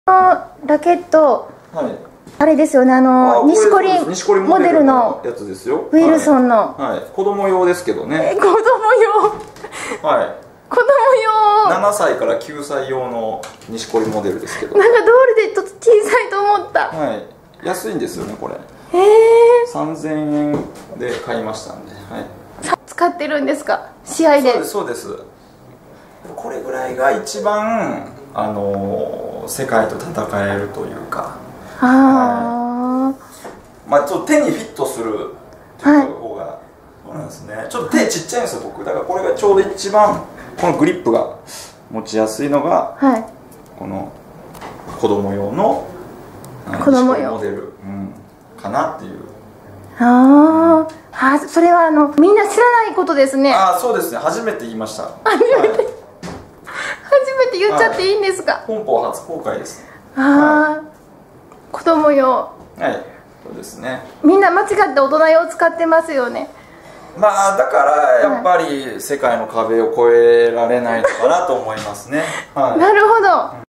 ラケット、 はい、 あれですよね、錦織モデルのやつですよ。 ウィルソンの、 はい、子供用ですけどね。 子供用はい、 子供用 7歳から9歳用の錦織モデルですけど、 なんか道理でちょっと小さいと思った。 はい、安いんですよねこれ。3000円で買いましたんで、はい、 使ってるんですか、試合で。 そうですそうです。これぐらいが一番世界と戦えるというか、まあちょっと手にフィットするっていう方が、そうなんですね。ちょっと手ちっちゃいんですよ僕。だからこれがちょうど一番このグリップが持ちやすいのが、この子供用のモデル、かなっていう。 それはみんな知らないことですね。 そうですね、初めて言いました。 初めて言っちゃっていいんですか。 本邦初公開です。 子供用。 はい、そうですね。 みんな間違って大人用使ってますよね。 まあだからやっぱり世界の壁を越えられないのかなと思いますね。なるほど。